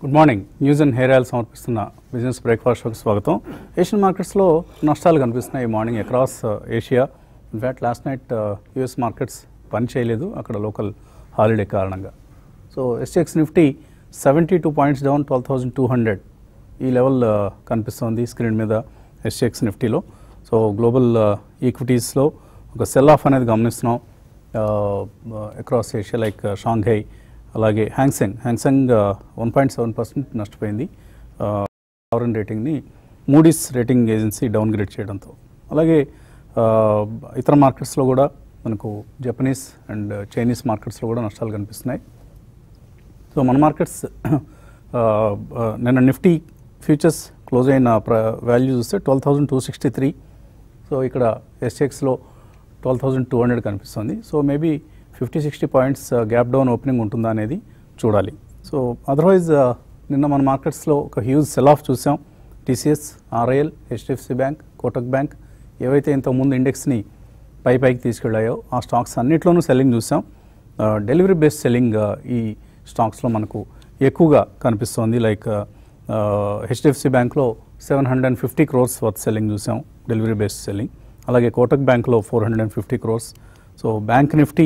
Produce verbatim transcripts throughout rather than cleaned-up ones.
Good morning. News and hair oil సమర్పిస్తున్న business breakfast షోకి స్వాగతం. ఏషియన్ మార్కెట్స్లో నష్టాలు కనిపిస్తున్నాయి ఈ morning across Asia. In fact last night US markets పని చేయలేదు అక్కడ లోకల్ హాలిడే కారణంగా. So SX Nifty seventy two points down twelve thousand two hundred ఈ లెవెల్ కనిపిస్తుంది స్క్రీన్ మీద ఎస్ఎక్స్ నిఫ్టీలో. సో గ్లోబల్ ఈక్విటీస్లో ఒక సెల్ ఆఫ్ అనేది గమనిస్తున్నాం అక్రాస్ ఏషియా, లైక్ షాంఘై, అలాగే Hang Seng Hang Seng one point seven percent నష్టపోయింది sovereign రేటింగ్ని Moody's rating agency downgrade చేయడంతో. అలాగే ఇతర మార్కెట్స్లో కూడా మనకు జపనీస్ అండ్ చైనీస్ మార్కెట్స్లో కూడా నష్టాలు కనిపిస్తున్నాయి. సో మన మార్కెట్స్ నిన్న నిఫ్టీ ఫ్యూచర్స్ క్లోజ్ అయిన ప్ర వాల్యూ చూస్తే twelve thousand two sixty three so ఇక్కడ ఎస్ఎక్స్లో ట్వెల్వ్ థౌజండ్ టూ హండ్రెడ్ కనిపిస్తుంది. So maybe fifty sixty points gap down opening ఉంటుందా అనేది చూడాలి. సో అదర్వైజ్ నిన్న మన మార్కెట్స్లో ఒక హ్యూజ్ సెల్ ఆఫ్ చూసాం. TCS, RIL, HDFC bank, Kotak bank ఏవైతే ఇంతకుముందు ఇండెక్స్ని పై పైకి తీసుకెళ్ళాయో ఆ స్టాక్స్ అన్నిట్లోనూ సెల్లింగ్ చూసాం. డెలివరీ బేస్డ్ సెల్లింగ్ ఈ స్టాక్స్లో మనకు ఎక్కువగా కనిపిస్తోంది. లైక్ హెచ్డిఎఫ్సి బ్యాంక్లో seven hundred and fifty crores worth selling చూసాం, డెలివరీ బేస్డ్ సెల్లింగ్. అలాగే కోటక్ బ్యాంక్లో four hundred and fifty crores. So bank Nifty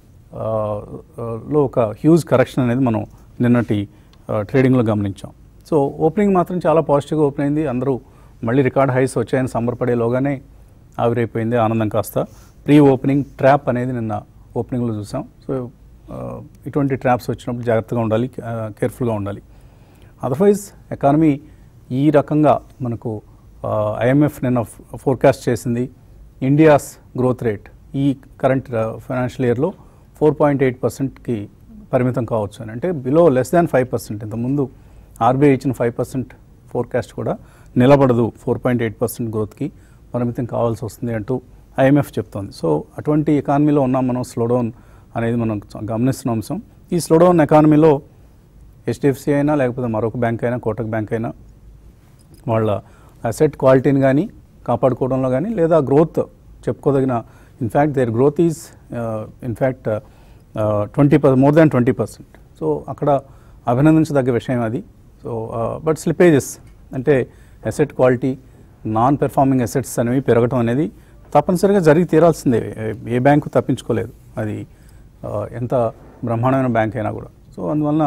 లో ఒక హ్యూజ్ కరెక్షన్ అనేది మనం నిన్నటి ట్రేడింగ్లో గమనించాం. సో ఓపెనింగ్ మాత్రం చాలా పాజిటివ్గా ఓపెన్ అయింది. అందరూ మళ్ళీ రికార్డ్ హైస్ వచ్చాయని సంబరపడేలోగానే ఆవిరైపోయింది ఆనందం కాస్త. ప్రీ ఓపెనింగ్ ట్రాప్ అనేది నిన్న ఓపెనింగ్లో చూసాం. సో ఇటువంటి ట్రాప్స్ వచ్చినప్పుడు జాగ్రత్తగా ఉండాలి, కేర్ఫుల్గా ఉండాలి. అదర్వైజ్ ఎకానమీ ఈ రకంగా మనకు ఐఎంఎఫ్ నిన్న ఫోర్కాస్ట్ చేసింది ఇండియాస్ గ్రోత్ రేట్ ఈ కరెంట్ ఫైనాన్షియల్ ఇయర్లో ఫోర్ పాయింట్ ఎయిట్ పర్సెంట్కి పరిమితం కావచ్చు అని, అంటే below less than five percent. ఇంతకుముందు ఆర్బీఐ ఇచ్చిన ఫైవ్ పర్సెంట్ ఫోర్కాస్ట్ కూడా నిలబడదు, ఫోర్ పాయింట్ ఎయిట్ పర్సెంట్ గ్రోత్కి పరిమితం కావాల్సి వస్తుంది అంటూ ఐఎంఎఫ్ చెప్తోంది. సో అటువంటి ఎకానమీలో ఉన్నాం మనం. స్లోడౌన్ అనేది మనం గమనిస్తున్న అంశం. ఈ స్లోడౌన్ ఎకానమీలో హెచ్డిఎఫ్సి అయినా లేకపోతే మరొక బ్యాంక్ అయినా, కోటక్ బ్యాంక్ అయినా వాళ్ళ అసెట్ క్వాలిటీని కానీ కాపాడుకోవడంలో కానీ లేదా గ్రోత్ చెప్పుకోదగిన, in fact their growth is in fact twenty per more than twenty percent. So అక్కడ అభినందించదగ్గ విషయం అది. సో బట్ స్లిపేజెస్ అంటే asset quality, non performing assets అనేవి పెరగటం అనేది తప్పనిసరిగా జరిగి తీరాల్సిందే. ఏ బ్యాంకు తప్పించుకోలేదు, అది ఎంత బ్రహ్మాండమైన బ్యాంక్ అయినా కూడా. సో అందువలన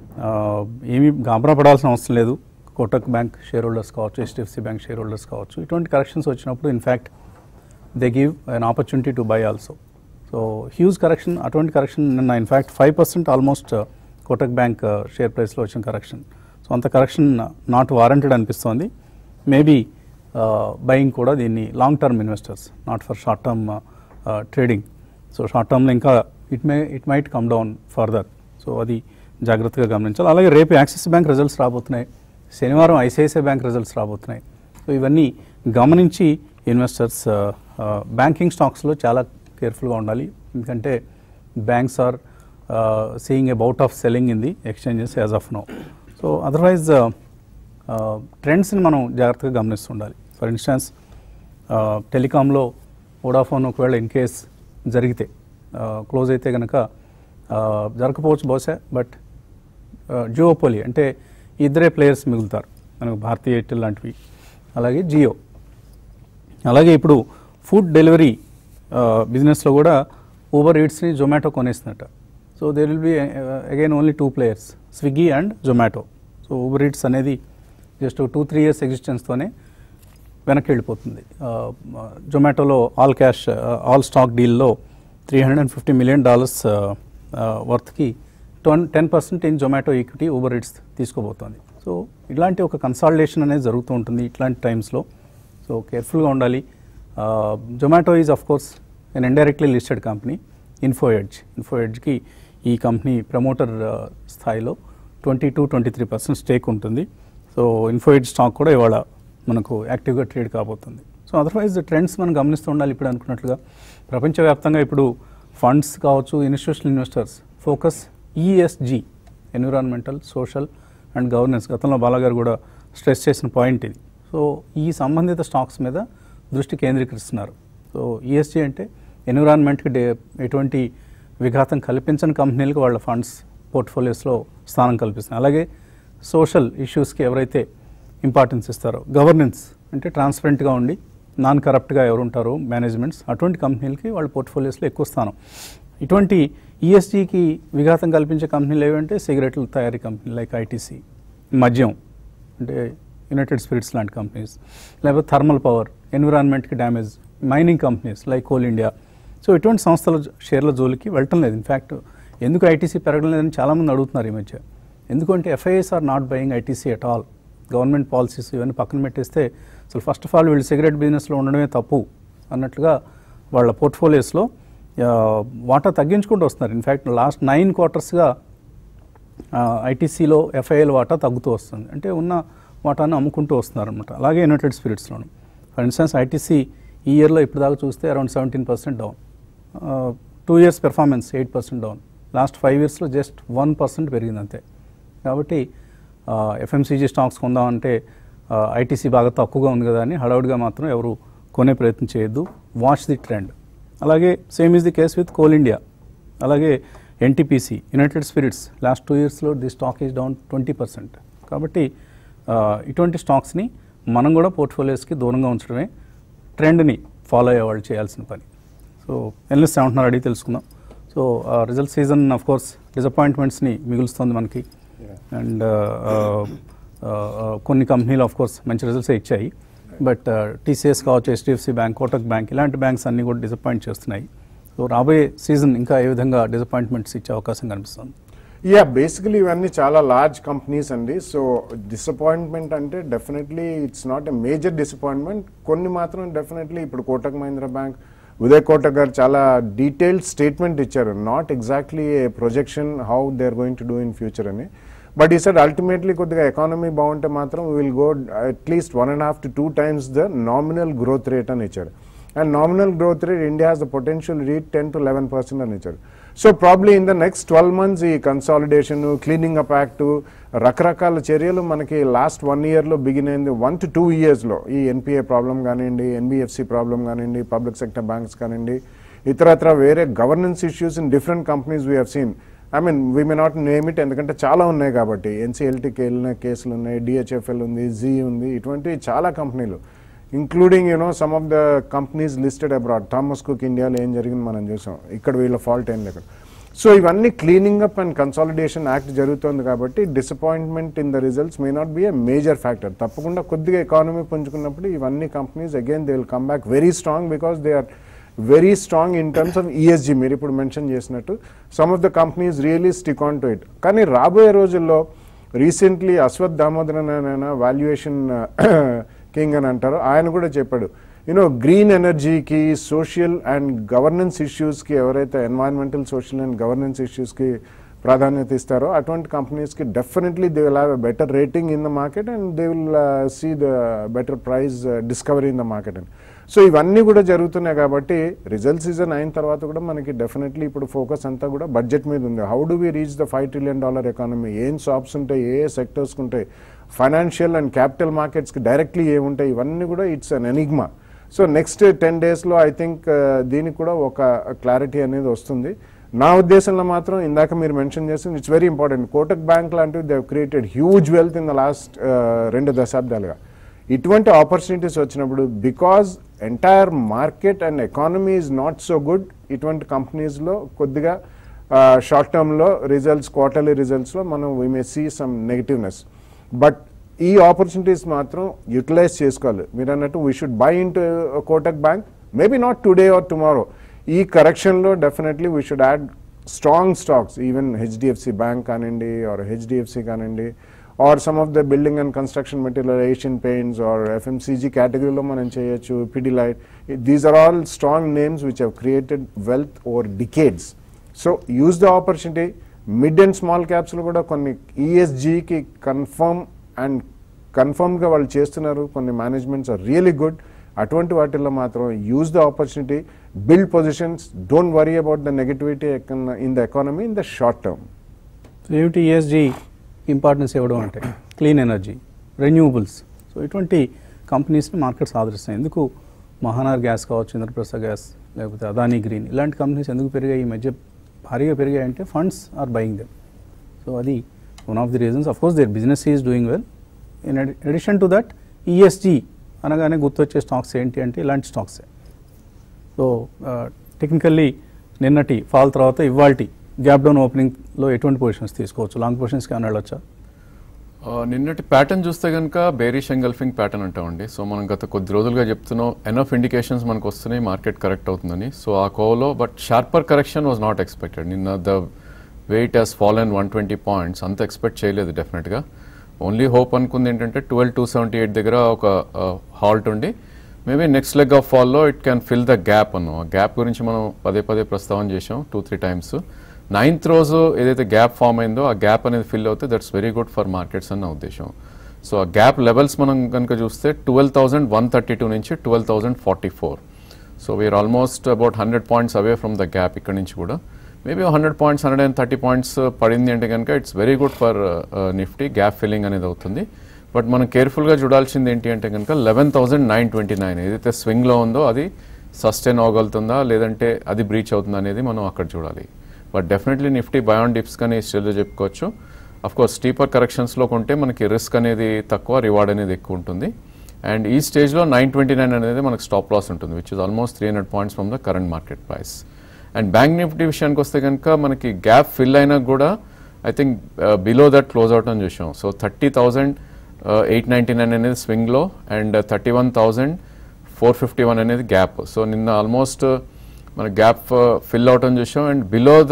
ఏమీ గాబరా పడాల్సిన అవసరం లేదు. కోటక్ బ్యాంక్ షేర్ హోల్డర్స్ కావచ్చు, హెచ్డిఎఫ్సి బ్యాంక్ షేర్ హోల్డర్స్ కావచ్చు, ఇటువంటి కరెక్షన్స్ వచ్చినప్పుడు in fact they give an opportunity to buy also. So huge correction, అటువంటి కరెక్షన్ నిన్న in fact five percent almost Kotak bank share ప్రైస్లో వచ్చిన కరెక్షన్. సో అంత కరెక్షన్ నాట్ వారంటెడ్ అనిపిస్తోంది. మేబీ బయింగ్ కూడా దీన్ని long term investors, not for short term trading. So short టర్మ్లో ఇంకా it may it might come down further. So అది జాగ్రత్తగా గమనించాలి. అలాగే రేపు యాక్సిస్ బ్యాంక్ రిజల్ట్స్ రాబోతున్నాయి, శనివారం ఐసిఐసిఐ బ్యాంక్ రిజల్ట్స్ రాబోతున్నాయి. సో ఇవన్నీ గమనించి ఇన్వెస్టర్స్ బ్యాంకింగ్ స్టాక్స్లో చాలా కేర్ఫుల్గా ఉండాలి. ఎందుకంటే banks are seeing a bout of selling in the exchanges as of now. So otherwise ట్రెండ్స్ని మనం జాగ్రత్తగా గమనిస్తుండాలి. ఫర్ ఇన్స్టాన్స్ టెలికాంలో వోడాఫోన్ ఒకవేళ ఇన్ కేస్ జరిగితే క్లోజ్ అయితే కనుక జరగకపోవచ్చు బహుశా, బట్ జియోపోలి అంటే ఇద్దరే ప్లేయర్స్ మిగులుతారు మనకు, భారతీ ఎయిర్టెల్ లాంటివి, అలాగే జియో. అలాగే ఇప్పుడు ఫుడ్ డెలివరీ బిజినెస్లో కూడా ఊబర్ ఈట్స్ని జొమాటో కొనేస్తున్నట్ట. So there will be again only two players, Swiggy and Zomato. So Uber Eats అనేది జస్ట్ టూ త్రీ ఇయర్స్ ఎగ్జిస్టెన్స్తోనే వెనక్కి వెళ్ళిపోతుంది. జొమాటోలో ఆల్ క్యాష్ ఆల్ స్టాక్ డీల్లో three hundred and fifty million dollars వర్త్కి ten ten percent in Zomato equity Uber Eats తీసుకోబోతోంది. So ఇలాంటి ఒక కన్సాలిడేషన్ అనేది జరుగుతూ ఉంటుంది ఇట్లాంటి టైమ్స్లో. సో కేర్ఫుల్గా ఉండాలి. Zomato is of course an indirectly listed company, Info Edge. Info ఎడ్జ్కి ఈ కంపెనీ ప్రమోటర్ స్థాయిలో twenty two twenty three percent stake ఉంటుంది. సో ఇన్ఫో ఎడ్జ్ స్టాక్ కూడా ఇవాళ మనకు యాక్టివ్గా ట్రేడ్ కాబోతుంది. సో అదర్వైజ్ ట్రెండ్స్ మనం గమనిస్తూ ఉండాలి. ఇప్పుడు అనుకున్నట్లుగా ప్రపంచవ్యాప్తంగా ఇప్పుడు ఫండ్స్ కావచ్చు, institutional investors focus ESG, environmental, social and governance. గతంలో బాలాగారు కూడా స్ట్రెస్ చేసిన పాయింట్ ఇది. సో ఈ సంబంధిత స్టాక్స్ మీద దృష్టి కేంద్రీకరిస్తున్నారు. సో ఈఎస్జీ అంటే ఎన్విరాన్మెంట్కి డే ఎటువంటి విఘాతం కల్పించని కంపెనీలకు వాళ్ళ ఫండ్స్ పోర్ట్ఫోలియోస్లో స్థానం కల్పిస్తున్నాయి. అలాగే సోషల్ ఇష్యూస్కి ఎవరైతే ఇంపార్టెన్స్ ఇస్తారో, గవర్నెన్స్ అంటే ట్రాన్స్పరెంట్గా ఉండి నాన్ కరప్ట్గా ఎవరు ఉంటారో మేనేజ్మెంట్స్, అటువంటి కంపెనీలకి వాళ్ళ పోర్ట్ఫోలియోస్లో ఎక్కువ స్థానం. ఇటువంటి ఈఎస్జీకి విఘాతం కల్పించే కంపెనీలు ఏవంటే సిగరెట్ల తయారీ కంపెనీ లైక్ ఐటీసీ, మద్యం అంటే యునైటెడ్ స్పిరిట్స్ లాంటి కంపెనీస్, లేకపోతే థర్మల్ పవర్, ఎన్విరాన్మెంట్కి damage, mining companies like Coal India. So ఇటువంటి సంస్థల షేర్ల జోలికి వెళ్ళటం లేదు. ఇన్ఫ్యాక్ట్ ఎందుకు ఐటీసీ పెరగడం లేదని చాలామంది అడుగుతున్నారు ఈ మధ్య. ఎందుకంటే FIs are not buying ITC at all. Government policies ఇవన్నీ పక్కన పెట్టేస్తే అసలు ఫస్ట్ ఆఫ్ ఆల్ వీళ్ళు సిగరెట్ బిజినెస్లో ఉండడమే తప్పు అన్నట్లుగా వాళ్ళ పోర్ట్ఫోలియోస్లో వాటా తగ్గించుకుంటూ వస్తున్నారు. ఇన్ఫ్యాక్ట్ లాస్ట్ నైన్ క్వార్టర్స్గా ఐటీసీలో ఎఫ్ఐఎల్ వాటా తగ్గుతూ వస్తుంది, అంటే ఉన్న వాటాను అమ్ముకుంటూ వస్తున్నారు అనమాట. అలాగే యునైటెడ్ స్పిరిట్స్లోను ఫర్ ఇన్స్టెన్స్ ఐటీసీ ఈ ఇయర్లో ఇప్పుడు దాకా చూస్తే around seventeen percent down, two years performance eight percent down, last five ఇయర్స్లో జస్ట్ వన్ పర్సెంట్ పెరిగింది అంతే. కాబట్టి ఎఫ్ఎంసీజీ స్టాక్స్ కొందామంటే ఐటీసీ బాగా తక్కువగా ఉంది కదా అని హడావుడిగా మాత్రం ఎవరు కొనే ప్రయత్నం చేయొద్దు. Watch the trend. అలాగే same is the case with Coal India, అలాగే NTPC, United Spirits last two ఇయర్స్లో the stock is down twenty percent. కాబట్టి ఇటువంటి స్టాక్స్ని మనం కూడా పోర్ట్ఫోలియోస్కి దూరంగా ఉంచడమే ట్రెండ్ని ఫాలో అయ్యే వాళ్ళు చేయాల్సిన పని. సో ఎనలిస్ట్ ఏమంటున్నారు అడిగి తెలుసుకుందాం. So result season of course డిసప్పాయింట్మెంట్స్ని మిగులుస్తుంది మనకి, అండ్ కొన్ని కంపెనీలు ఆఫ్ కోర్స్ మంచి రిజల్ట్సే ఇచ్చాయి. బట్ టీసీఎస్ కావచ్చు, హెచ్డిఎఫ్సి బ్యాంక్, కోటక్ బ్యాంక్ ఇలాంటి బ్యాంక్స్ అన్నీ కూడా డిసప్పాయింట్ చేస్తున్నాయి. సో రాబోయే సీజన్ ఇంకా ఏ విధంగా డిసప్పాయింట్మెంట్స్ ఇచ్చే అవకాశం కనిపిస్తుంది? యా, బేసికలీ ఇవన్నీ చాలా లార్జ్ కంపెనీస్ అండి. సో డిసప్పాయింట్మెంట్ అంటే definitely it's not a major disappointment. కొన్ని మాత్రం డెఫినెట్లీ ఇప్పుడు కోటక్ మహీంద్రా బ్యాంక్, ఉదయ్ కోటక్ గారు చాలా డీటెయిల్డ్ స్టేట్మెంట్ ఇచ్చారు, not exactly a projection how they are going to do in future అని. బట్ ఈ సెడ్ అల్టిమేట్లీ కొద్దిగా ఎకానమీ బాగుంటే మాత్రం will go at least one and half to two times the nominal growth rate అని ఇచ్చారు. And nominal growth rate India has the potential reach ten to eleven percent అని ఇచ్చారు. So probably in the next twelve months ఈ consolidation, cleaning up act, రకరకాల చర్యలు మనకి last one ఇయర్లో begin అయింది. వన్ టు టూ ఇయర్స్లో ఈ ఎన్పిఏ ప్రాబ్లం కానివ్వండి, ఎన్బిఎఫ్సి ప్రాబ్లం కానివ్వండి, పబ్లిక్ సెక్టర్ బ్యాంక్స్ కానివ్వండి, ఇతరత్ర వేరే governance issues in different companies we have seen. I mean we may not name it, ఎందుకంటే చాలా ఉన్నాయి కాబట్టి. ఎన్సీఎల్టీకి వెళ్ళిన కేసులు ఉన్నాయి, డిహెచ్ఎఫ్ఎల్ ఉంది, జీ ఉంది, ఇటువంటి చాలా కంపెనీలు, including you know some of the companies listed abroad. Thomas Cook ఇండియాలో ఏం జరిగింది మనం చూసాం, ఇక్కడ వీళ్ళ ఫాల్ట్ ఏం లేదు. సో ఇవన్నీ cleaning up and consolidation act జరుగుతుంది కాబట్టి disappointment in the results may not be a major factor. తప్పకుండా కొద్దిగా ఎకానమీ పుంజుకున్నప్పుడు ఇవన్నీ companies again they will come back very strong, because they are very strong in terms of ESG. మీరు ఇప్పుడు mention చేసినట్టు some of the companies really stick on to it. కానీ రాబోయే రోజుల్లో రీసెంట్లీ అశ్వత్ దామోదరన్ అనే వాల్యుయేషన్ కింగ్ అని అంటారు, ఆయన కూడా చెప్పాడు, యూనో గ్రీన్ ఎనర్జీకి, సోషల్ అండ్ గవర్నెన్స్ ఇష్యూస్కి, ఎవరైతే ఎన్వైరన్మెంటల్, సోషల్ అండ్ గవర్నెన్స్ ఇష్యూస్కి ప్రాధాన్యత ఇస్తారో అటువంటి కంపెనీస్కి definitely they will have a better rating in the market and they will see the better price discovery in the market అని. సో ఇవన్నీ కూడా జరుగుతున్నాయి కాబట్టి రిజల్ట్ సీజన్ అయిన తర్వాత కూడా మనకి డెఫినెట్లీ ఇప్పుడు ఫోకస్ అంతా కూడా బడ్జెట్ మీద ఉంది. How do we reach the five trillion dollar economy, ఏం షాప్స్ ఉంటాయి, ఏ ఏ సెక్టర్స్కి ఉంటాయి, ఫైనాన్షియల్ అండ్ క్యాపిటల్ మార్కెట్స్కి డైరెక్ట్లీ ఏముంటాయి, ఇవన్నీ కూడా it's an enigma. So next ten డేస్లో ఐ థింక్ దీనికి కూడా ఒక క్లారిటీ అనేది వస్తుంది. నా ఉద్దేశంలో మాత్రం ఇందాక మీరు మెన్షన్ చేసింది it's very important. Kotak bank లాంటివి they created huge wealth in the last రెండు దశాబ్దాలుగా. ఇటువంటి ఆపర్చునిటీస్ వచ్చినప్పుడు because entire market and economy is not so good, ఇటువంటి కంపెనీస్లో కొద్దిగా షార్ట్ టర్మ్లో రిజల్ట్స్, క్వార్టర్లీ రిజల్ట్స్లో మనం we may see some negativeness. But ఈ ఆపర్చునిటీస్ మాత్రం యూటిలైజ్ చేసుకోవాలి. మీరు అన్నట్టు we should buy in to Kotak bank, maybe not today or tomorrow. ఈ కరెక్షన్లో definitely we should add strong stocks, even HDFC bank కానివ్వండి, ఆర్ హెచ్డిఎఫ్సి కానివ్వండి, or some of the building and construction material, Asian Paints or FMCG కేటగిరీలో మనం చేయొచ్చు, Pidilite. These are all strong names which have created wealth over decades. So use the opportunity. Mid and small క్యాప్స్లో కూడా కొన్ని ఈఎస్జీకి confirm and కన్ఫర్మ్గా వాళ్ళు చేస్తున్నారు, కొన్ని మేనేజ్మెంట్స్ ఆర్ రియలీ గుడ్. అటువంటి వాటిల్లో మాత్రం use the opportunity, build positions, don't worry about the negativity in the economy in the short term. ఏమిటి ఈఎస్జీ ఇంపార్టెన్స్ ఇవ్వడం అంటే క్లీన్ ఎనర్జీ, రెన్యూవబుల్స్. సో ఇటువంటి కంపెనీస్ని మార్కెట్స్ ఆదరిస్తాయి. ఎందుకు మహానగర్ గ్యాస్ కావచ్చు, ఇంద్రప్రస్థ గ్యాస్, లేకపోతే అదానీ గ్రీన్, ఇలాంటి కంపెనీస్ ఎందుకు పెరిగాయి ఈ మధ్య భారీగా పెరిగాయంటే funds are buying them. So అది one of the reasons. Of course their business is doing well. In addition to that ESG అనగానే గుర్తొచ్చే స్టాక్స్ ఏంటి అంటే ఇలాంటి స్టాక్సే. సో టెక్నికల్లీ నిన్నటి ఫాల్ తర్వాత ఇవాల్టి గ్యాప్ డౌన్ ఓపెనింగ్లో ఎటువంటి పొజిషన్స్ తీసుకోవచ్చు? లాంగ్ పొజిషన్స్కి ఏమైనా వెళ్ళొచ్చా? నిన్నటి ప్యాటర్న్ చూస్తే కనుక బేరిష్ ఎంగల్ఫింగ్ ప్యాటర్న్ అంటామండి. సో మనం గత కొద్ది రోజులుగా చెప్తున్నాం ఎనఫ్ ఇండికేషన్స్ మనకు వస్తున్నాయి మార్కెట్ కరెక్ట్ అవుతుందని. సో ఆ కోవలో but sharper correction was not expected. నిన్న the weight has fallen one twenty points అంత ఎక్స్పెక్ట్ చేయలేదు డెఫినెట్గా. ఓన్లీ హోప్ అనుకుంది ఏంటంటే ట్వెల్వ్ టూ సెవెంటీ ఎయిట్ దగ్గర ఒక హాల్ట్ ఉండి మేబీ నెక్స్ట్ లెగ్ ఆఫ్ ఫాల్లో it can fill the gap అన్నాం. ఆ గ్యాప్ గురించి మనం పదే పదే ప్రస్తావన చేసాం టూ త్రీ టైమ్స్. నైన్త్ రోజు ఏదైతే గ్యాప్ ఫామ్ అయిందో ఆ గ్యాప్ అనేది ఫిల్ అవుతే that's very good for markets అన్న ఉద్దేశం. సో ఆ గ్యాప్ లెవెల్స్ మనం కనుక చూస్తే twelve thousand one thirty two నుంచి twelve thousand forty four. So we are almost about hundred points away from the gap. ఇక్కడ నుంచి కూడా maybe hundred points hundred and thirty points పడింది అంటే కనుక it's very good for Nifty. Gap filling అనేది అవుతుంది. But మనం కేర్ఫుల్గా చూడాల్సింది ఏంటి అంటే కనుక eleven thousand nine twenty nine ఏదైతే స్వింగ్లో ఉందో అది సస్టైన్ అవ్వగలుగుతుందా లేదంటే అది బ్రీచ్ అవుతుందా అనేది మనం అక్కడ చూడాలి. But definitely Nifty buy on dips కానీ స్టిల్ చెప్పుకోవచ్చు. అఫ్కోర్స్ స్టీపర్ కరెక్షన్స్లో కొంటే మనకి రిస్క్ అనేది తక్కువ, రివార్డ్ అనేది ఎక్కువ ఉంటుంది. అండ్ ఈ స్టేజ్లో నైన్ ట్వంటీ నైన్ అనేది మనకు స్టాప్ లాస్ ఉంటుంది which is almost three hundred points from the current market price. And bank Nifty విషయానికి వస్తే కనుక మనకి గ్యాప్ ఫిల్ అయినా కూడా I think below that close out అని చూసాం. So thirty thousand eight ninety nine అనేది స్వింగ్లో and thirty one thousand four fifty one అనేది గ్యాప్. సో నిన్న ఆల్మోస్ట్ మన గ్యాప్ ఫిల్ అవటం చూసాం అండ్ బిలో ద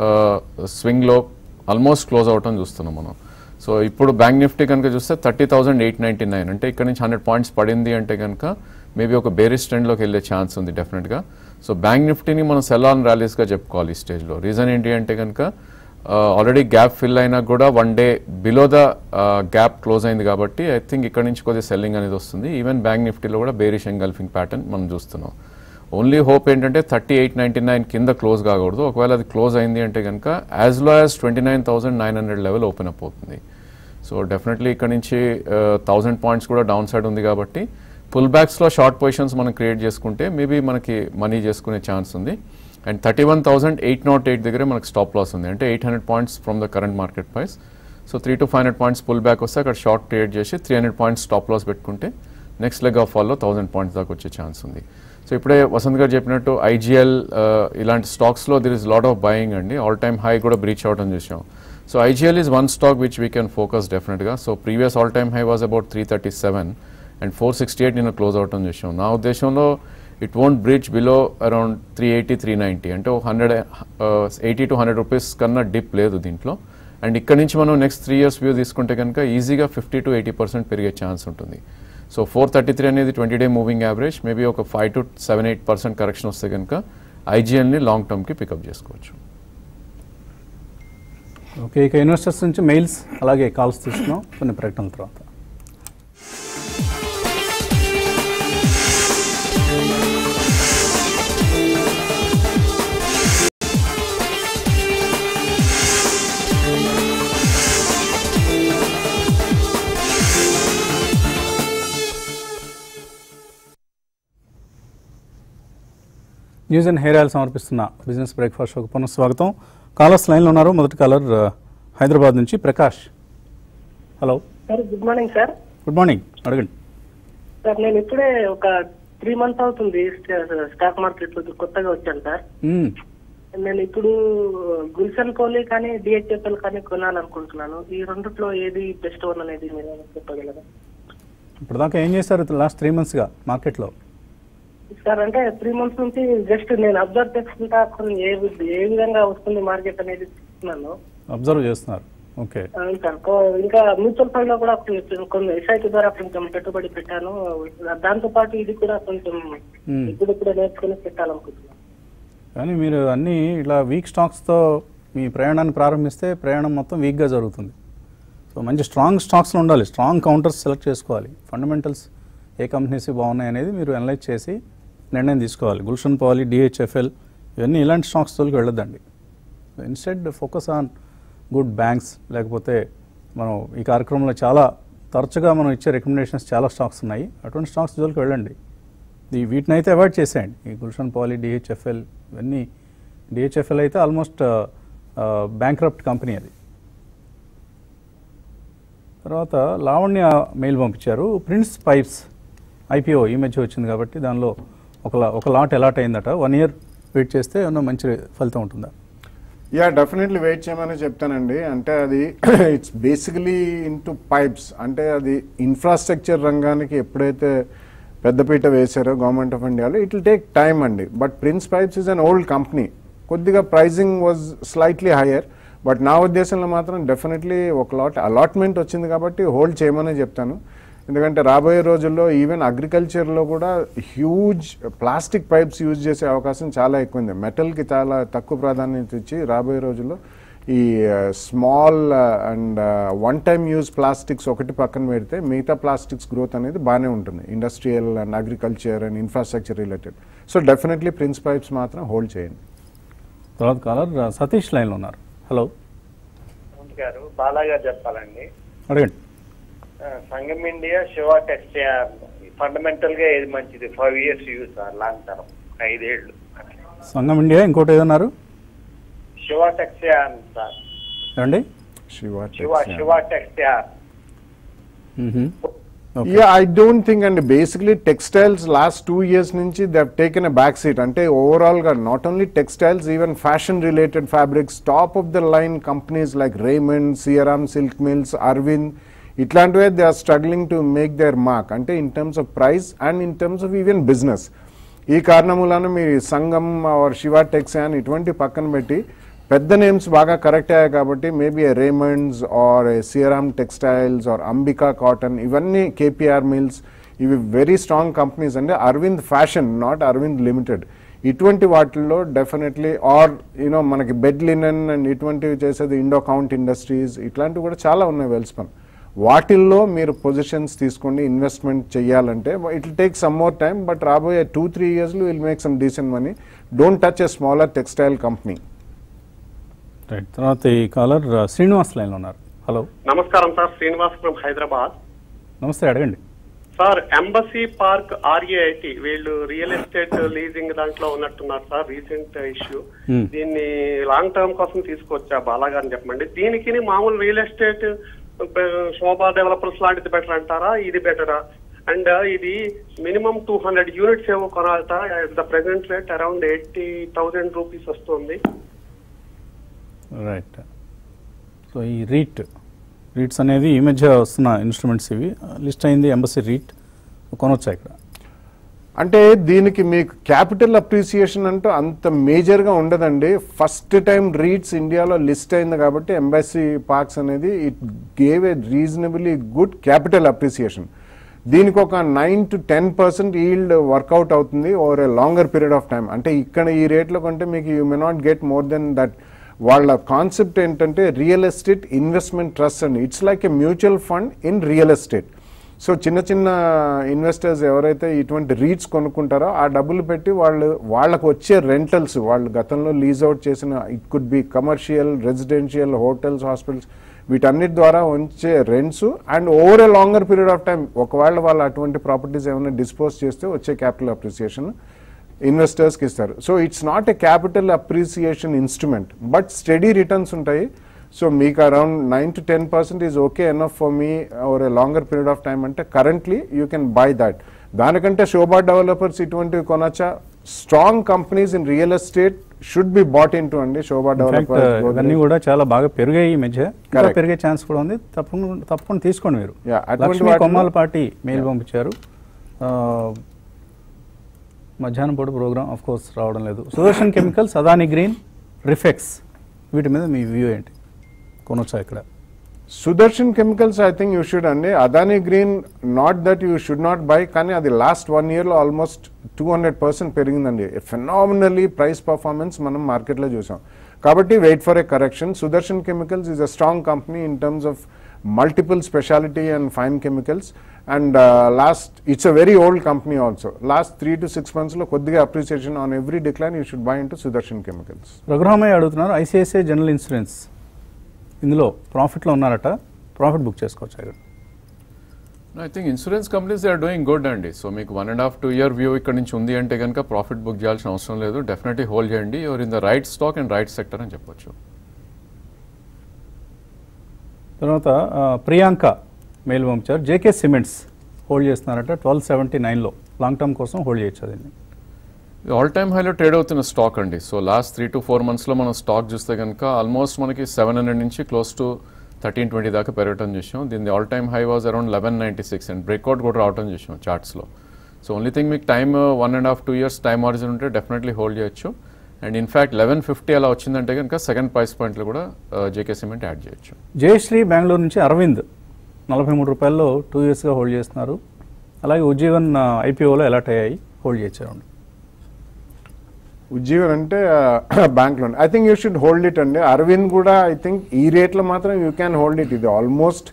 స్వింగ్లో ఆల్మోస్ట్ క్లోజ్ అవటం చూస్తున్నాం మనం. సో ఇప్పుడు బ్యాంక్ నిఫ్టీ కనుక చూస్తే thirty thousand eight ninety nine అంటే ఇక్కడ నుంచి హండ్రెడ్ పాయింట్స్ పడింది అంటే కనుక మేబీ ఒక బేరిష్ ట్రెండ్లోకి వెళ్ళే ఛాన్స్ ఉంది డెఫినెట్గా. సో బ్యాంక్ నిఫ్టీని మనం సెల్ ఆన్ ర్యాలీస్గా చెప్పుకోవాలి ఈ స్టేజ్లో. రీజన్ ఏంటి అంటే కనుక ఆల్రెడీ గ్యాప్ ఫిల్ అయినా కూడా one day below the gap close అయింది కాబట్టి ఐ థింక్ ఇక్కడ నుంచి కొద్దిగా సెల్లింగ్ అనేది వస్తుంది. ఈవెన్ బ్యాంక్ నిఫ్టీలో కూడా బేరిష్ ఎంగల్ఫింగ్ ప్యాటర్న్ మనం చూస్తున్నాం. ఓన్లీ హోప్ ఏంటంటే థర్టీ ఎయిట్ నైంటీ నైన్ కింద క్లోజ్ కాకూడదు. ఒకవేళ అది క్లోజ్ అయింది అంటే కనుక as low as twenty nine thousand nine hundred level open up అవుతుంది. సో డెఫినెట్లీ ఇక్కడ నుంచి థౌసండ్ పాయింట్స్ కూడా డౌన్ సైడ్ ఉంది కాబట్టి పుల్ బ్యాక్స్లో షార్ట్ పొజిషన్స్ మనం క్రియేట్ చేసుకుంటే మేబీ మనకి మనీ చేసుకునే ఛాన్స్ ఉంది. And thirty one thousand eight naught eight దగ్గర మనకి స్టాప్ లాస్ ఉంది అంటే eight hundred points from the current market price. So three to five hundred points pull back వస్తే అక్కడ షార్ట్ క్రియేట్ చేసి three hundred points stop loss పెట్టుకుంటే next leg of ఫాల్లో thousand points దాకా వచ్చే ఛాన్స్ ఉంది. సో ఇప్పుడే వసంత్ గారు చెప్పినట్టు ఐజీఎల్ ఇలాంటి స్టాక్స్లో there is lot of buying అండి. ఆల్ టైమ్ హై కూడా బ్రీచ్ అవడం చూసాం. So IGL is one stock which we can focus డెఫినెట్గా. So previous all time high was about three thirty seven and four sixty eight నిన్న close అవటం చూసాం. నా ఉద్దేశంలో it won't breach below around three eighty three ninety అంటే hundred eighty to hundred rupees కన్నా dip లేదు దీంట్లో. అండ్ ఇక్కడ నుంచి మనం నెక్స్ట్ త్రీ ఇయర్స్ వ్యూ తీసుకుంటే కనుక ఈజీగా ఫిఫ్టీ టు ఎయిటీ పర్సెంట్ పెరిగే ఛాన్స్ ఉంటుంది. సో ఫోర్ థర్టీ త్రీ అనేది twenty day moving average. Maybe ఒక five to seven eight percent correction వస్తే కనుక ఐజీఎల్ని లాంగ్ టర్మ్కి పికప్ చేసుకోవచ్చు. ఓకే, ఇక ఇన్వెస్టర్స్ నుంచి మెయిల్స్ అలాగే కాల్స్ తీసుకున్నాం కొన్ని ప్రకటనల తర్వాత. న్యూస్ అండ్ హెయిర్ ఆయిల్ సమర్పిస్తున్న బిజినెస్ బ్రేక్ఫాస్ట్ షోకి పునః స్వాగతం. కాలర్స్ లైన్లో ఉన్నారు. మొదటి కాలర్ హైదరాబాద్ నుంచి Prakash. Hello sir, good morning sir. Good morning, అడగండి సార్. నేను ఇప్పుడే ఒక త్రీ మంత్స్ అవుతుంది స్టాక్ మార్కెట్ లో కొత్తగా వచ్చాను సార్. నేను ఇప్పుడు గుల్షన్ కోహ్లీ కానీ డిహెచ్ఎఫ్ఎల్ కానీ కొనాలనుకుంటున్నాను. ఈ రెండిట్లో ఏది బెస్ట్ వన్ అనేది మీరు చెప్పగలరా? ఇప్పుడు దాకా ఏం చేశారు లాస్ట్ త్రీ మంత్స్గా మార్కెట్లో? సార్ అంటే త్రీ మంత్స్ నుంచి జస్ట్ నేను అబ్జర్వ్ చేసుకుంటా ఏ ఏ విధంగా వస్తుంది మార్కెట్ అనేది చూస్తున్నాను. అబ్జర్వ్ చేస్తున్నారు. ఓకే సార్, ఇంకా మ్యూచువల్ ఫండ్ లో కూడా కొన్ని ఎస్ఐపి ద్వారా కొంచెం పెట్టుబడి పెట్టాను. దాంతో పాటు ఇది కూడా కొంచెం ఇప్పుడు ఇప్పుడు నేర్చుకుని పెట్టాలనుకుంటున్నాను. కానీ మీరు అన్నీ ఇలా వీక్ స్టాక్స్తో మీ ప్రయాణాన్ని ప్రారంభిస్తే ప్రయాణం మొత్తం వీక్గా జరుగుతుంది. సో మంచి స్ట్రాంగ్ స్టాక్స్లో ఉండాలి. స్ట్రాంగ్ కౌంటర్స్ సెలెక్ట్ చేసుకోవాలి. ఫండమెంటల్స్ ఏ కంపెనీస్ బాగున్నాయి అనేది మీరు అనలైజ్ చేసి నిర్ణయం తీసుకోవాలి. గుల్షన్ పాలి, డిహెచ్ఎఫ్ఎల్ ఇవన్నీ ఇలాంటి స్టాక్స్ తోలికి వెళ్ళొద్దండి. Instead focus on good banks. లేకపోతే మనం ఈ కార్యక్రమంలో చాలా తరచుగా మనం ఇచ్చే రికమెండేషన్స్ చాలా స్టాక్స్ ఉన్నాయి. అటువంటి స్టాక్స్ జోలికి వెళ్ళండి. ఈ వీటిని అయితే అవాయిడ్ చేసేయండి. ఈ గుల్షన్ పాలి, డిహెచ్ఎఫ్ఎల్ ఇవన్నీ. డిహెచ్ఎఫ్ఎల్ అయితే ఆల్మోస్ట్ బ్యాంక్రప్ట్ కంపెనీ అది. తర్వాత లావణ్య మెయిల్ పంపించారు, ప్రిన్స్ పైప్స్ ఐపీఓ ఈ మధ్య వచ్చింది కాబట్టి దానిలో ఒక లా- ఒక లాట్ అలాట్ అయిందట, వన్ ఇయర్ వెయిట్ చేస్తే ఏమన్నా మంచి ఫలితం ఉంటుందా? యా డెఫినెట్లీ వెయిట్ చేయమని చెప్తానండి. అంటే అది ఇట్స్ బేసికలీ ఇంటూ పైప్స్, అంటే అది ఇన్ఫ్రాస్ట్రక్చర్ రంగానికి ఎప్పుడైతే పెద్దపీట వేశారో గవర్నమెంట్ ఆఫ్ ఇండియాలో, ఇట్ విల్ టేక్ టైమ్ అండి. But prince pipes is an old company, కొద్దిగా pricing was slightly higher, but నా ఉద్దేశంలో మాత్రం డెఫినెట్లీ ఒక లాట్ అలాట్మెంట్ వచ్చింది కాబట్టి హోల్డ్ చేయమని చెప్తాను. ఎందుకంటే రాబోయే రోజుల్లో ఈవెన్ అగ్రికల్చర్లో కూడా హ్యూజ్ ప్లాస్టిక్ పైప్స్ యూజ్ చేసే అవకాశం చాలా ఎక్కువ ఉంది. మెటల్కి చాలా తక్కువ ప్రాధాన్యత ఇచ్చి రాబోయే రోజుల్లో ఈ small and one time use plastics ఒకటి పక్కన పెడితే మిగతా ప్లాస్టిక్స్ గ్రోత్ అనేది బాగానే ఉంటుంది, industrial and agriculture and infrastructure related. So definitely prince pipes మాత్రం హోల్డ్ చేయండి. తర్వాత కాలర్ సతీష్ లైన్లో ఉన్నారు. హలో గారు బాలాగా చెప్పాలండి. అడగండి. ఆ, Sangam India Shiva text fundamental గా ఏది మంచిది? Five years use sir, long term, ఐదేళ్లు. సంగం ఇండియా, ఇంకోటి ఏదన్నారు? శివ టెక్స్ట్ సార్, ఏమండి? శివ శివ శివ టెక్స్ట్. మ్మ్. Okay. Yeah, I don't think, and basically textiles last two years nunchi they have taken a back seat. Ante overall ga not only textiles, even fashion related fabrics, top of the line companies like Raymond, Sieram Silk Mills, Arvind, itlantive they are struggling to make their mark, ante in terms of price and in terms of even business. ఈ కారణములను మీరు సంగం are Shiva tax అని ఇటువంటి పక్కన పెట్టి పెద్ద names బాగా correct అయ్యాయి కాబట్టి maybe Raymonds or Siyaram textiles or Ambika cotton, ఇవన్నీ కేపీఆర్ మిల్స్, ఇవి వెరీ స్ట్రాంగ్ కంపెనీస్ అండి. Arvind fashion, not Arvind limited, ఇటువంటి వాటిల్లో డెఫినెట్లీ, ఆర్ యూనో మనకి బెడ్ లినెన్ అండ్ ఇటువంటివి చేసేది ఇండో కౌంట్ ఇండస్ట్రీస్, ఇట్లాంటివి కూడా చాలా ఉన్నాయి వెల్స్పన్. వాటిల్లో మీరు పొజిషన్స్ తీసుకోండి. ఇన్వెస్ట్మెంట్ చేయాలంటే it will take some more time, but రాబోయే టూ త్రీ ఇయర్స్లో will make some decent money. Don't touch a smaller textile company. Right. తర్వాత ఈ కాలర్ శ్రీనివాస్ లైన్లో ఉన్నారు. హలో నమస్కారం సార్, శ్రీనివాస్ ఫ్రమ్ హైదరాబాద్. నమస్తే, అడగండి. సార్, ఎంబసీ పార్క్ ఆర్ఏఐటి వీళ్ళు రియల్ ఎస్టేట్ లీజింగ్ దాంట్లో ఉన్నట్టున్నారు సార్, రీసెంట్ ఇష్యూ. దీన్ని లాంగ్ టర్మ్ కోసం తీసుకొచ్చా బాలాగా అని చెప్పండి. దీనికి మామూలు రియల్ ఎస్టేట్ శోభా డెవలపర్స్ లాంటిది బెటర్ అంటారా, ఇది బెటరా? అండ్ ఇది మినిమం టూ హండ్రెడ్ యూనిట్స్ ఏమో కొనాలట. The present rate around eighty thousand rupees వస్తుంది. రైట్. సో ఈ రీట్ రీట్స్ అనేది ఈ మధ్య వస్తున్న ఇన్స్ట్రుమెంట్స్, ఇవి లిస్ట్ అయింది ఎంబసీ రీట్, కొనొచ్చా ఇక్కడ? అంటే దీనికి మీకు క్యాపిటల్ అప్రిసియేషన్ అంటూ అంత మేజర్గా ఉండదండి. ఫస్ట్ టైం రీట్స్ ఇండియాలో లిస్ట్ అయింది కాబట్టి ఎంబసీ పార్క్స్ అనేది it gave a reasonably good capital appreciation. దీనికి ఒక nine to ten percent yield work out అవుతుంది over a longer period of time. అంటే ఇక్కడ ఈ రేట్లో కొంటే మీకు you may not get more than that. వాళ్ళ కాన్సెప్ట్ ఏంటంటే రియల్ ఎస్టేట్ ఇన్వెస్ట్మెంట్ ట్రస్ట్ అండి. It's like a mutual fund in real estate. So చిన్న చిన్న ఇన్వెస్టర్స్ ఎవరైతే ఇటువంటి రీట్స్ కొనుక్కుంటారో ఆ డబ్బులు పెట్టి వాళ్ళు వాళ్ళకు వచ్చే రెంటల్స్, వాళ్ళు గతంలో లీజ్ అవుట్ చేసిన, it could be commercial, residential, hotels, hospitals, వీటన్నిటి ద్వారా వచ్చే rents and over a longer period of time ఒకవేళ వాళ్ళు అటువంటి ప్రాపర్టీస్ ఏమైనా డిస్పోజ్ చేస్తే వచ్చే క్యాపిటల్ అప్రిసియేషన్ ఇన్వెస్టర్స్కి ఇస్తారు. So it's not a capital appreciation instrument, but steady returns ఉంటాయి. సో మీకు around nine to ten percent is okay enough for me over a longer period of time అంటే currently you can buy that. దానికంటే Sobha Developers ఇటువంటివి కొనొచ్చా? Strong companies in real estate should be bought into అండి. Sobha developers ఇవన్నీ కూడా చాలా బాగా పెరిగాయి ఈ మధ్య, పెరిగే ఛాన్స్ కూడా ఉంది. తప్పకుండా తప్పకుండా తీసుకోండి మీరు. లక్ష్మీ కొమ్మాలపాటి మెయిల్ పంపించారు, మధ్యాహ్నం పూట ప్రోగ్రామ్ ఆఫ్ కోర్స్ రావడం లేదు. సుదర్శన్ కెమికల్స్, అదాని గ్రీన్, రిఫెక్స్, వీటి మీద మీ వ్యూ ఏంటి? కొనొచ్చా ఇక్కడ? Sudarshan Chemicals I think you should అండి. Adani Green not that you should not buy, కానీ అది లాస్ట్ వన్ ఇయర్లో ఆల్మోస్ట్ టూ హండ్రెడ్ పర్సెంట్ పెరిగిందండి. ఫెనామినల్లీ ప్రైస్ పర్ఫార్మెన్స్ మనం మార్కెట్లో చూసాం. కాబట్టి wait for a correction. Sudarshan Chemicals is a strong company in terms of multiple speciality and fine chemicals. And last it's a very old company also. Last three to six మంత్స్లో కొద్దిగా appreciation on every decline you should buy into Sudarshan Chemicals. Raghuramayya అడుగుతున్నారు, ICICI general insurance ఇందులో ప్రాఫిట్లో ఉన్నారట, profit book చేసుకోవచ్చు ఇక్కడ? I think insurance companies they are doing good అండి. So మీకు one and half two year view ఇక్కడ నుంచి ఉంది అంటే కనుక ప్రాఫిట్ బుక్ చేయాల్సిన అవసరం లేదు. డెఫినెట్లీ హోల్డ్ చేయండి. Your in the right stock and right sector అని చెప్పొచ్చు. తర్వాత ప్రియాంక మెయిల్ పంపించారు. జేకే సిమెంట్స్ హోల్డ్ చేస్తున్నారట ట్వెల్వ్ సెవెంటీ నైన్లో లాంగ్ టర్మ్ కోసం హోల్డ్ చేయొచ్చు అదండి. ఆల్ టైమ్ హైలో ట్రేడ్ అవుతున్న స్టాక్ అండి. So last three to four మంత్స్లో మనం స్టాక్ చూస్తే కనుక ఆల్మోస్ట్ మనకి సెవెన్ హండ్రెడ్ నుంచి క్లోజ్ టు థర్టీన్ ట్వంటీ దాకా పెరగటం చూసాం. దీని all time high was around eleven ninety six and breakout కూడా రావడం చూసాం చార్ట్స్లో. సో ఓన్లీ థింగ్ మీకు time one and half two years time horizon ఉంటే డెఫినెట్లీ హోల్డ్ చేయొచ్చు. అండ్ ఇన్ఫ్యాక్ట్ లెవెన్ ఫిఫ్టీ అలా వచ్చిందంటే కనుక సెకండ్ ప్రైస్ పాయింట్లో కూడా జేకే సిమెంట్ యాడ్ చేయొచ్చు. జయశ్రీ బెంగళూరు నుంచి అరవింద్ నలభై మూడు రూపాయల్లో టూ ఇయర్స్గా హోల్డ్ చేస్తున్నారు. అలాగే ఉజ్జీవన్ ఐపీఓలో ఎలాట్ అయ్యాయి, హోల్డ్ చేసేవాడు. ఉజ్జీవన్ అంటే బ్యాంక్లో I think you should hold it అండి. అరవింద్ కూడా ఐ థింక్ ఈ రేట్లో మాత్రం యూ క్యాన్ హోల్డ్ ఇట్. ఇది ఆల్మోస్ట్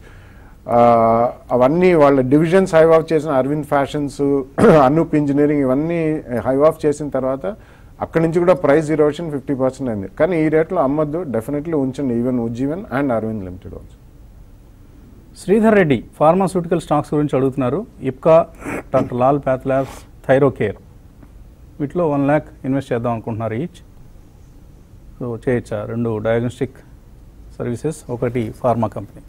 అవన్నీ వాళ్ళ డివిజన్స్ హైవ్ ఆఫ్ చేసిన అరవింద్ ఫ్యాషన్స్, అనూప్ ఇంజనీరింగ్ ఇవన్నీ హైవ్ ఆఫ్ చేసిన తర్వాత అక్కడి నుంచి కూడా ప్రైస్ ఇరోషన్ ఫిఫ్టీ పర్సెంట్ అయింది. కానీ ఈ రేట్లో అమ్మద్దు, డెఫినెట్లీ ఉంచండి even Ujjivan and Arvind Limited also. Sridhar Reddy pharmaceutical stocks గురించి అడుగుతున్నారు. Ipca, doctor Lal PathLabs, Thyrocare వీటిలో వన్ ల్యాక్ ఇన్వెస్ట్ చేద్దాం అనుకుంటున్నారు ఈచ్. సో చేయొచ్చా? రెండు డయాగ్నోస్టిక్ సర్వీసెస్, ఒకటి pharma company.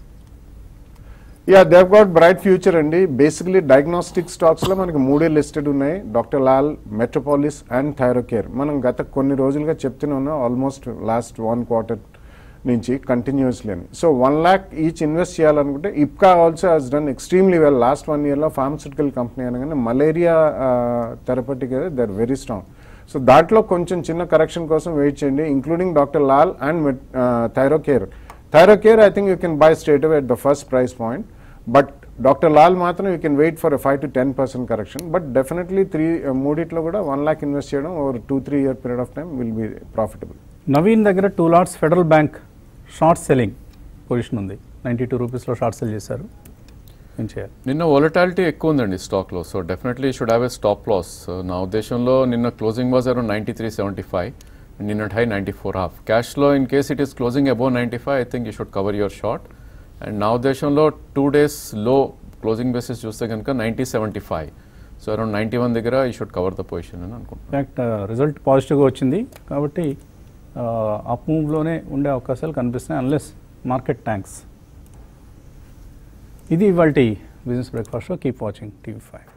Yeah they've got bright future అండి. బేసిక్లీ డయాగ్నోస్టిక్ స్టాక్స్లో మనకి మూడే లిస్టెడ్ ఉన్నాయి, doctor Lal, Metropolis and Thyrocare. మనం గత కొన్ని రోజులుగా చెప్తూనే ఉన్నాం, ఆల్మోస్ట్ లాస్ట్ వన్ క్వార్టర్ నుంచి కంటిన్యూస్లీ అని. So one lakh each invest చేయాలనుకుంటే Ipca also has done extremely well. Last one ఇయర్లో ఫార్మస్యూటికల్ కంపెనీ అనగానే malaria therapeutic they are very strong. So దాంట్లో కొంచెం చిన్న కరెక్షన్ కోసం వెయిట్ చేయండి, including doctor Lal and Thyrocare. Thyrocare I think you can buy straight away at the first price point, but doctor Lal మాత్రం you can wait for five to ten percent correction. But definitely three మూడిట్లో కూడా one lakh invest చేయడం over two three year period of time will be profitable. Naveen దగ్గర two lots Federal Bank short selling position ఉంది, ninety two రూపీస్లో short sell చేశారు. ఏం చేయాలి? నిన్న వోలటాలిటీ ఎక్కువ ఉందండి స్టాక్లో. So definitely should have a stop loss. నా ఉద్దేశంలో నిన్న closing was around ninety three seventy five, నిన్న హై నైంటీ ఫోర్ హాఫ్. క్యాష్లో in case it is closing above ninety five I think you should cover your short. And నా ఉద్దేశంలో two days లో closing basis చూస్తే కనుక ninety seventy five, so around ninety one దగ్గర you should cover the position అని అనుకుంటున్నాను. In fact result పాజిటివ్గా వచ్చింది కాబట్టి అప్ మూవ్లోనే ఉండే అవకాశాలు కనిపిస్తున్నాయి అన్లెస్ మార్కెట్ ట్యాంక్స్. ఇది ఇవాల్టి business breakfast show. Keep watching TV five.